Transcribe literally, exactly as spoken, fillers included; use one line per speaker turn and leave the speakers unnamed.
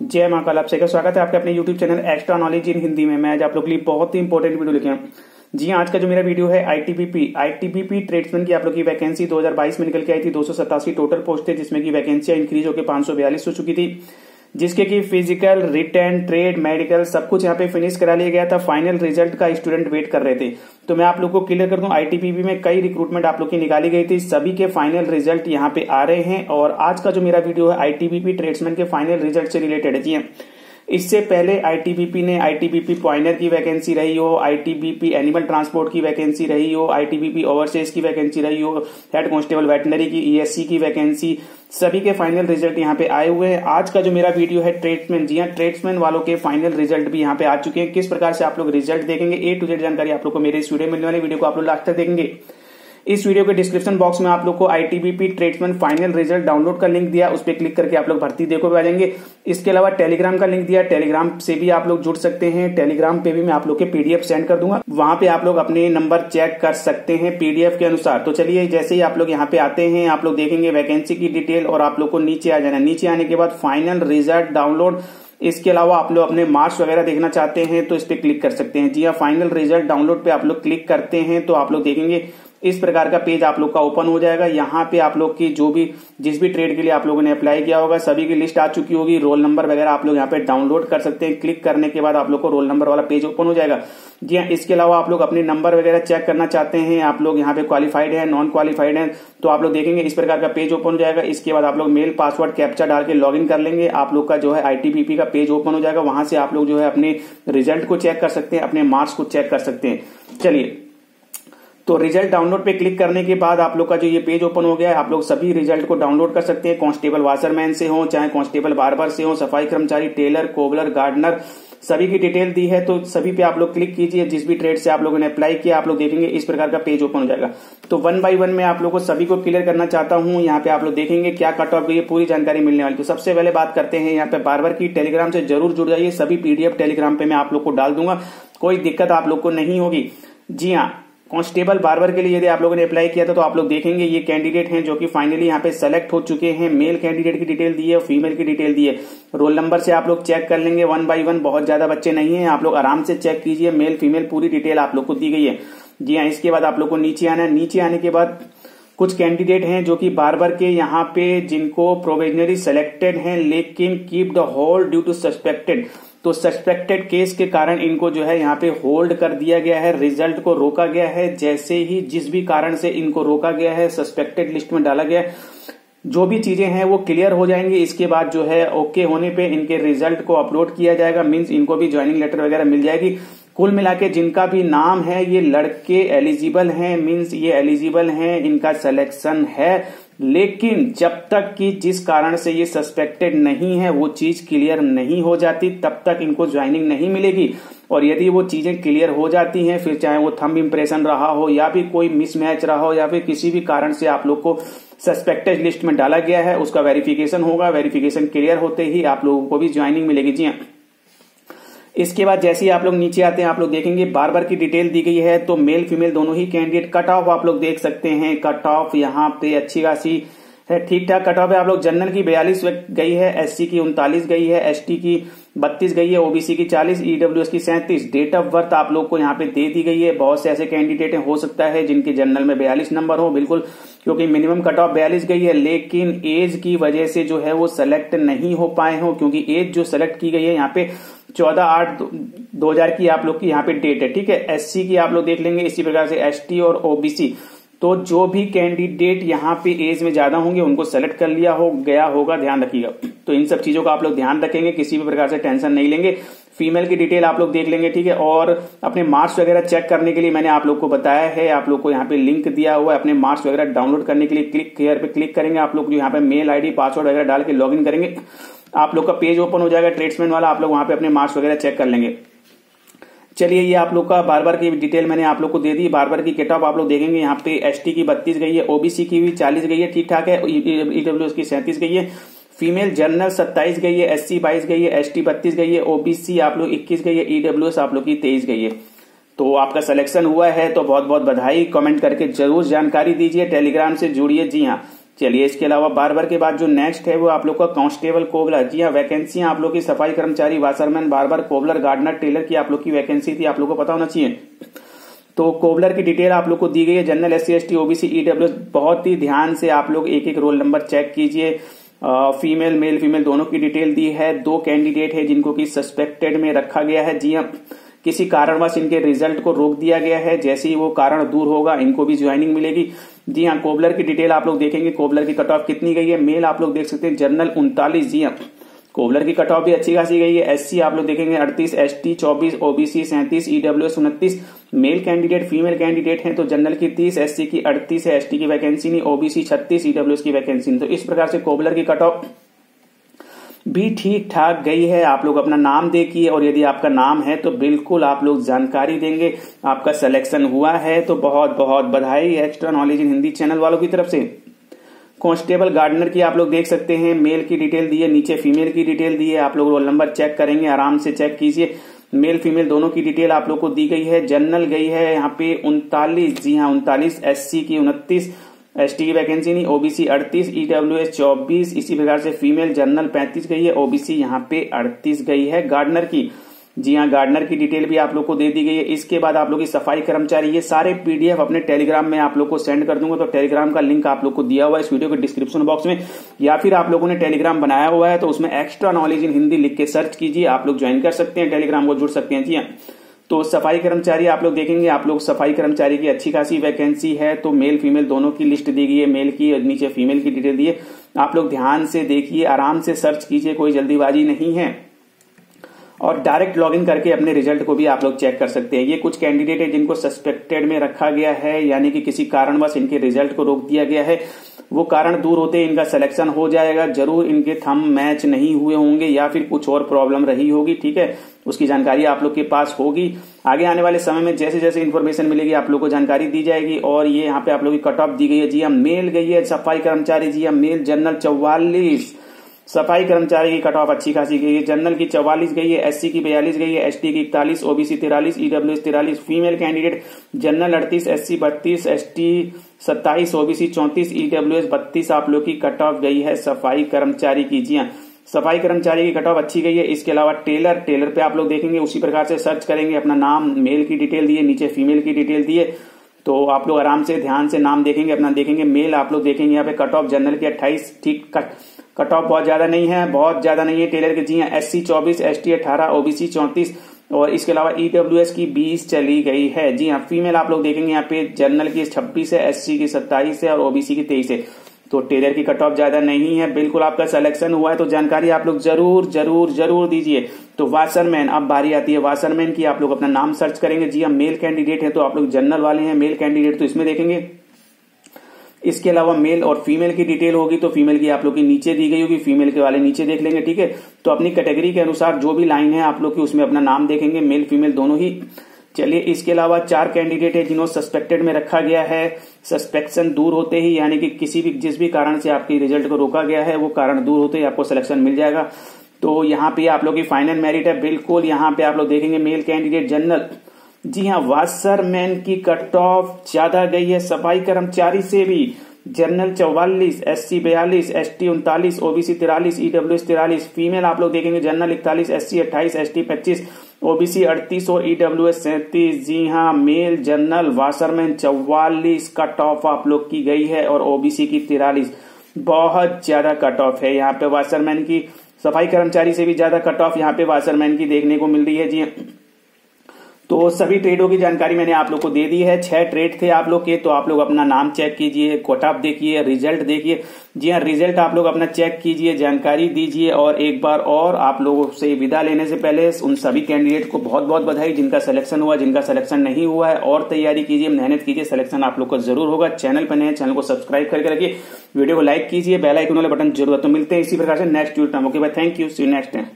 जय महाकाल। आप सबका स्वागत है आपके अपने YouTube channel extra knowledge in Hindi में। मैं आज आप लोग के लिए बहुत ही इंपॉर्टेंट वीडियो लेके आया हूं। जी हाँ, आज का जो मेरा वीडियो है आईटीबीपी आईटीबीपी ट्रेड्समैन की आप लोग की वैकेंसी दो हज़ार बाईस में निकल के आई थी। दो सौ सतासी टोटल पोस्ट थे, जिसमें की वैकेंसियां इंक्रीज होकर पांच सौ बयालीस हो चुकी थी, जिसके की फिजिकल, रिटर्न, ट्रेड, मेडिकल सब कुछ यहाँ पे फिनिश करा लिया गया था। फाइनल रिजल्ट का स्टूडेंट वेट कर रहे थे। तो मैं आप लोग को क्लियर कर दूं, आईटीबीपी में कई रिक्रूटमेंट आप लोग की निकाली गई थी, सभी के फाइनल रिजल्ट यहाँ पे आ रहे हैं। और आज का जो मेरा वीडियो है आईटीबीपी ट्रेड्समैन के फाइनल रिजल्ट से रिलेटेड है। जी इससे पहले आईटीबीपी ने आईटीबीपी पॉइंटर की वैकेंसी रही हो, आईटीबीपी एनिमल ट्रांसपोर्ट की वैकेंसी रही हो, आईटीबीपी ओवरसीज की वैकेंसी रही हो, हेड कांस्टेबल वेटनरी की, ईएससी की वैकेंसी, सभी के फाइनल रिजल्ट यहाँ पे आए हुए हैं। आज का जो मेरा वीडियो है ट्रेड्समैन, जी हाँ ट्रेड्समैन वालों के फाइनल रिजल्ट भी यहाँ पे आ चुके हैं। किस प्रकार से आप लोग रिजल्ट देखेंगे, ए टू जेड जानकारी आप लोग को मेरे इस वीडियो में मिलने वाली। वीडियो को आप लोग लास्ट तक देखेंगे। इस वीडियो के डिस्क्रिप्शन बॉक्स में आप लोग को ITBP tradesman final result download का लिंक दिया, उस पर क्लिक करके आप लोग भर्ती देखो पे आ जाएंगे। इसके अलावा टेलीग्राम का लिंक दिया, टेलीग्राम से भी आप लोग जुड़ सकते हैं। टेलीग्राम पे भी मैं आप लोग के पीडीएफ सेंड कर दूंगा, वहां पे आप लोग अपने नंबर चेक कर सकते हैं पीडीएफ के अनुसार। तो चलिए, जैसे ही आप लोग यहाँ पे आते हैं, आप लोग देखेंगे वैकेंसी की डिटेल और आप लोग को नीचे आ जाना। नीचे आने के बाद फाइनल रिजल्ट डाउनलोड, इसके अलावा आप लोग अपने मार्क्स वगैरह देखना चाहते हैं तो इस पे क्लिक कर सकते हैं। जी हाँ, फाइनल रिजल्ट डाउनलोड पे आप लोग क्लिक करते हैं तो आप लोग देखेंगे इस प्रकार का पेज आप लोग का ओपन हो जाएगा। यहाँ पे आप लोग की जो भी जिस भी ट्रेड के लिए आप लोगों ने अप्लाई किया होगा सभी की लिस्ट आ चुकी होगी। रोल नंबर वगैरह आप लोग यहाँ पे डाउनलोड कर सकते हैं। क्लिक करने के बाद आप लोग को रोल नंबर वाला पेज ओपन हो जाएगा। जी हाँ, इसके अलावा आप लोग अपने नंबर वगैरह चेक करना चाहते हैं, आप लोग यहाँ पे क्वालिफाइड है, नॉन क्वालिफाइड है, तो आप लोग देखेंगे इस प्रकार का पेज ओपन हो जाएगा। इसके बाद आप लोग मेल पासवर्ड कैप्चा डाल के लॉग इन कर लेंगे। आप लोग का जो है आईटीबीपी का पेज ओपन हो जाएगा। वहां से आप लोग जो है अपने रिजल्ट को चेक कर सकते हैं, अपने मार्क्स को चेक कर सकते हैं। चलिए, तो रिजल्ट डाउनलोड पे क्लिक करने के बाद आप लोग का जो ये पेज ओपन हो गया है, आप लोग सभी रिजल्ट को डाउनलोड कर सकते हैं। कांस्टेबल वाशरमैन से हो, चाहे कांस्टेबल बार्बर से हो, सफाई कर्मचारी, टेलर, कोबलर, गार्डनर, सभी की डिटेल दी है। तो सभी पे आप लोग क्लिक कीजिए। जिस भी ट्रेड से आप लोगों ने अप्लाई किया आप लोग देखेंगे इस प्रकार का पेज ओपन हो जाएगा। तो वन बाय वन में आप लोग को सभी को क्लियर करना चाहता हूं। यहाँ पे आप लोग देखेंगे क्या कट ऑफ गई है, पूरी जानकारी मिलने वाली। तो सबसे पहले बात करते हैं यहाँ पे बार्बर की। टेलीग्राम से जरूर जुड़ जाइए, सभी पीडीएफ टेलीग्राम पे मैं आप लोग को डाल दूंगा, कोई दिक्कत आप लोग को नहीं होगी। जी हाँ, कांस्टेबल बार्बर के लिए यदि आप लोगों ने अप्लाई किया था तो आप लोग देखेंगे ये कैंडिडेट हैं जो कि फाइनली यहाँ पे सेलेक्ट हो चुके हैं। मेल कैंडिडेट की डिटेल दी है, फीमेल की डिटेल दी है। रोल नंबर से आप लोग चेक कर लेंगे वन बाय वन, बहुत ज्यादा बच्चे नहीं है, आप लोग आराम से चेक कीजिए। मेल फीमेल पूरी डिटेल आप लोग को दी गई है। जी हाँ, इसके बाद आप लोग को नीचे आना है। नीचे आने के बाद कुछ कैंडिडेट हैं जो कि बार्बर के यहाँ पे जिनको प्रोविजनली सेलेक्टेड हैं, लेकिन keep the hold due to suspected, तो सस्पेक्टेड केस के कारण इनको जो है यहाँ पे होल्ड कर दिया गया है, रिजल्ट को रोका गया है। जैसे ही जिस भी कारण से इनको रोका गया है, सस्पेक्टेड लिस्ट में डाला गया है, जो भी चीजें हैं वो क्लियर हो जाएंगी। इसके बाद जो है ओके होने पे इनके रिजल्ट को अपलोड किया जाएगा, मींस इनको भी ज्वाइनिंग लेटर वगैरह मिल जाएगी। कुल मिला के जिनका भी नाम है ये लड़के एलिजिबल हैं, मींस ये एलिजिबल हैं, इनका सिलेक्शन है। लेकिन जब तक कि जिस कारण से ये सस्पेक्टेड नहीं है वो चीज क्लियर नहीं हो जाती, तब तक इनको ज्वाइनिंग नहीं मिलेगी। और यदि वो चीजें क्लियर हो जाती हैं, फिर चाहे वो थंब इंप्रेशन रहा हो या फिर कोई मिसमैच रहा हो या फिर किसी भी कारण से आप लोग को सस्पेक्टेड लिस्ट में डाला गया है, उसका वेरिफिकेशन होगा। वेरिफिकेशन क्लियर होते ही आप लोगों को भी ज्वाइनिंग मिलेगी। जी हाँ, इसके बाद जैसे ही आप लोग नीचे आते हैं आप लोग देखेंगे बार्बर की डिटेल दी गई है। तो मेल फीमेल दोनों ही कैंडिडेट, कट ऑफ आप लोग देख सकते हैं। कट ऑफ यहाँ पे अच्छी खासी है, ठीक ठाक कट ऑफ है। आप लोग जनरल की बयालीस गई है, एससी की उनतालीस गई है, एसटी की बत्तीस गई है, ओबीसी की चालीस, ईडब्ल्यूएस की सैंतीस। डेट ऑफ बर्थ आप लोग को यहाँ पे दे दी गई है। बहुत से ऐसे कैंडिडेट हो सकता है जिनके जनरल में बयालीस नंबर हो, बिल्कुल, क्योंकि मिनिमम कट ऑफ बयालीस गई है, लेकिन एज की वजह से जो है वो सेलेक्ट नहीं हो पाए हो, क्योंकि एज जो सेलेक्ट की गई है यहाँ पे चौदह आठ दो हजार की आप लोग की यहाँ पे डेट है। ठीक है, एससी की आप लोग देख लेंगे, इसी प्रकार से एसटी और ओबीसी। तो जो भी कैंडिडेट यहाँ पे एज में ज्यादा होंगे उनको सेलेक्ट कर लिया हो गया होगा, ध्यान रखिएगा। तो इन सब चीजों का आप लोग ध्यान रखेंगे, किसी भी प्रकार से टेंशन नहीं लेंगे। फीमेल की डिटेल आप लोग देख लेंगे, ठीक है। और अपने मार्क्स वगैरह चेक करने के लिए मैंने आप लोग को बताया है, आप लोग को यहाँ पे लिंक दिया हुआ है। अपने मार्क्स वगैरह डाउनलोड करने के लिए क्लिक हियर पे क्लिक करेंगे। आप लोग जो यहाँ पे मेल आईडी पासवर्ड वगैरह डाल के लॉग इन करेंगे, आप लोग का पेज ओपन हो जाएगा ट्रेड्समैन वाला। आप लोग वहां पे अपने मार्क्स वगैरह चेक कर लेंगे। चलिए, ये आप लोग का बार्बर की डिटेल मैंने आप लोग को दे दी। बार्बर की कट ऑफ आप लोग देखेंगे, यहाँ पे एसटी की बत्तीस गई है, ओबीसी की भी चालीस गई है, ठीक ठाक है, ईडब्ल्यूएस की सैंतीस गई है, फीमेल जनरल सत्ताईस गई है, एससी बाईस गई है, एसटी बत्तीस गई है, ओबीसी आप लोग इक्कीस गई है, ईडब्ल्यूएस आप लोग की तेईस गई है। तो आपका सिलेक्शन हुआ है तो बहुत बहुत बधाई। कमेंट करके जरूर जानकारी दीजिए, टेलीग्राम से जुड़िए। जी हाँ, चलिए, इसके अलावा बार्बर के बाद जो नेक्स्ट है वो आप लोग का कांस्टेबल कोबलर। जी हाँ, वैकेंसियां आप लोग की सफाई कर्मचारी, washerman, barber, cobbler, gardener, tailor की आप लोग की वैकेंसी थी, आप लोग को पता होना चाहिए। तो कोबलर की डिटेल आप लोग को दी गई है। General, S C S T, OBC, EWS. बहुत ही ध्यान से आप लोग एक एक रोल नंबर चेक कीजिए। फीमेल मेल फीमेल दोनों की डिटेल दी है। दो कैंडिडेट है जिनको कि सस्पेक्टेड में रखा गया है। जी हाँ, किसी कारणवश इनके रिजल्ट को रोक दिया गया है। जैसे ही वो कारण दूर होगा इनको भी ज्वाइनिंग मिलेगी। जी हाँ, कोबलर की डिटेल आप लोग देखेंगे। कोबलर की कट ऑफ कितनी गई है? मेल आप लोग देख सकते हैं जनरल उनतालीस। जी हाँ, कोबलर की कट ऑफ भी अच्छी खासी गई है। एससी आप लोग देखेंगे अड़तीस, एसटी चौबीस, ओबीसी सैंतीस, ईडब्ल्यूएस उनतीस। मेल कैंडिडेट फीमेल कैंडिडेट हैं तो जनरल की तीस, एससी की अड़तीस है, एसटी की वैकेंसी नहीं, ओबीसी छत्तीस, ईडब्ल्यूएस की वैकेंसी नहीं। तो इस प्रकार से कोबलर की कट ऑफ भी ठीक ठाक गई है। आप लोग अपना नाम देखिए और यदि आपका नाम है तो बिल्कुल आप लोग जानकारी देंगे। आपका सिलेक्शन हुआ है तो बहुत बहुत बधाई extra knowledge in Hindi channel वालों की तरफ से। कांस्टेबल गार्डनर की आप लोग देख सकते हैं। मेल की डिटेल दी है, नीचे फीमेल की डिटेल दी है। आप लोग रोल नंबर चेक करेंगे, आराम से चेक कीजिए। मेल फीमेल दोनों की डिटेल आप लोग को दी गई है। जनरल गई है यहाँ पे उनतालीस। जी हाँ, उनतालीस, एससी की उनतीस, एसटी की वैकेंसी नहीं, ओबीसी अड़तीस, ईडब्ल्यूएस चौबीस। इसी प्रकार से फीमेल जनरल पैंतीस गई है, ओबीसी यहाँ पे अड़तीस गई है। गार्डनर की, जी हाँ, गार्डनर की डिटेल भी आप लोग को दे दी गई है। इसके बाद आप लोग की सफाई कर्मचारी, ये सारे पीडीएफ अपने टेलीग्राम में आप लोग को सेंड कर दूंगा। तो टेलीग्राम का लिंक आप लोग को दिया हुआ है इस वीडियो के डिस्क्रिप्शन बॉक्स में, या फिर आप लोगों ने टेलीग्राम बनाया हुआ है तो उसमें एक्स्ट्रा नॉलेज इन हिंदी लिख के सर्च कीजिए। आप लोग ज्वाइन कर सकते हैं, टेलीग्राम को जुड़ सकते हैं। जी हाँ, तो सफाई कर्मचारी आप लोग देखेंगे। आप लोग सफाई कर्मचारी की अच्छी खासी वैकेंसी है। तो मेल फीमेल दोनों की लिस्ट दी गई है, मेल की और नीचे फीमेल की डिटेल दी है। आप लोग ध्यान से देखिए, आराम से सर्च कीजिए, कोई जल्दीबाजी नहीं है। और डायरेक्ट लॉगिन करके अपने रिजल्ट को भी आप लोग चेक कर सकते हैं। ये कुछ कैंडिडेट है जिनको सस्पेक्टेड में रखा गया है, यानी कि किसी कारणवश इनके रिजल्ट को रोक दिया गया है। वो कारण दूर होते इनका सिलेक्शन हो जाएगा। जरूर इनके थंब मैच नहीं हुए होंगे या फिर कुछ और प्रॉब्लम रही होगी, ठीक है, उसकी जानकारी आप लोग के पास होगी। आगे आने वाले समय में जैसे जैसे इन्फॉर्मेशन मिलेगी आप लोग को जानकारी दी जाएगी। और ये यहाँ पे आप लोग की कट ऑफ दी गई है। जी हाँ, मेल गई है सफाई कर्मचारी। जी हाँ, मेल जनरल चौवालीस, सफाई कर्मचारी की कट ऑफ अच्छी खासी गई है। जनरल की चौवालीस गई है, एससी की बयालीस गई है, एसटी की इकतालीस, ओबीसी तिरालीस, ईडब्ल्यूएस तिरालीस। फीमेल कैंडिडेट जनरल अड़तीस, एससी बत्तीस, एसटी सत्ताईस, ओबीसी चौंतीस, ईडब्ल्यूएस बत्तीस आप लोग की कट ऑफ गई है सफाई कर्मचारी की। जी हाँ, सफाई कर्मचारी की कट ऑफ अच्छी गई है। इसके अलावा टेलर, टेलर पे आप लोग देखेंगे उसी प्रकार से सर्च करेंगे। अपना नाम, मेल की डिटेल दिए, नीचे फीमेल की डिटेल दिए। तो आप लोग आराम से ध्यान से नाम देखेंगे, अपना देखेंगे। मेल आप लोग देखेंगे यहाँ पे कट ऑफ जनरल की अट्ठाईस, ठीक कट कट ऑफ बहुत ज्यादा नहीं है, बहुत ज्यादा नहीं है टेलर की। जी हाँ, एससी चौबीस, एसटी अठारह, ओबीसी चौंतीस और इसके अलावा ईडब्ल्यूएस की बीस चली गई है। जी हाँ, फीमेल आप लोग देखेंगे यहाँ पे जनरल की छब्बीस है, एससी की सत्ताईस है और ओबीसी की तेईस है। तो टेलर की कट ऑफ ज्यादा नहीं है। बिल्कुल आपका सिलेक्शन हुआ है तो जानकारी आप लोग जरूर जरूर जरूर दीजिए। तो वाशरमैन, अब बारी आती है वाशरमैन की। आप लोग अपना नाम सर्च करेंगे। जी हाँ, मेल कैंडिडेट है तो आप लोग जनरल वाले हैं, मेल कैंडिडेट तो इसमें देखेंगे। इसके अलावा मेल और फीमेल की डिटेल होगी तो फीमेल की आप लोग की नीचे दी गई होगी, फीमेल के वाले नीचे देख लेंगे, ठीक है। तो अपनी कैटेगरी के अनुसार जो भी लाइन है आप लोग की उसमें अपना नाम देखेंगे, मेल फीमेल दोनों ही। चलिए, इसके अलावा चार कैंडिडेट है जिन्होंने सस्पेक्टेड में रखा गया है। सस्पेक्शन दूर होते ही, यानी कि किसी भी जिस भी कारण से आपके रिजल्ट को रोका गया है वो कारण दूर होते ही आपको सिलेक्शन मिल जाएगा। तो यहाँ पे आप लोग की फाइनल मेरिट है। बिल्कुल यहाँ पे आप लोग देखेंगे मेल कैंडिडेट जनरल। जी हाँ, वाशरमैन की कट ऑफ ज्यादा गई है सफाई कर्मचारी से भी। जनरल चौवालीस, एससी बयालीस, एसटी उनतालीस, ओबीसी तिरालीस, ईडब्ल्यूएस तिरालीस। फीमेल आप लोग देखेंगे जनरल इकतालीस, एससी अट्ठाईस, एसटी पच्चीस, ओबीसी अड़तीस और ईडब्ल्यूएस सैंतीस। जी हाँ, मेल जनरल वाशरमैन चौवालीस कट ऑफ आप लोग की गई है और ओबीसी की तिरालीस। बहुत ज्यादा कट ऑफ है यहाँ पे वाशरमैन की। सफाई कर्मचारी से भी ज्यादा कट ऑफ यहाँ पे वाशरमैन की देखने को मिल रही है। जी तो सभी ट्रेडों की जानकारी मैंने आप लोग को दे दी है। छह ट्रेड थे आप लोग के, तो आप लोग अपना नाम चेक कीजिए, कट ऑफ देखिए, रिजल्ट देखिए। जी हाँ, रिजल्ट आप लोग अपना चेक कीजिए, जानकारी दीजिए। और एक बार और आप लोगों से विदा लेने से पहले उन सभी कैंडिडेट को बहुत बहुत बधाई जिनका सिलेक्शन हुआ, जिनका सिलेक्शन नहीं हुआ है और तैयारी कीजिए, मेहनत कीजिए, सिलेक्शन आप लोग का जरूर होगा। चैनल पर नए, चैनल को सब्सक्राइब करके रखिए, वीडियो को लाइक कीजिए, बेल आइकन वाले बटन जरूर। तो मिलते हैं इसी प्रकार से next video. Okay bye, thank you, see you next time.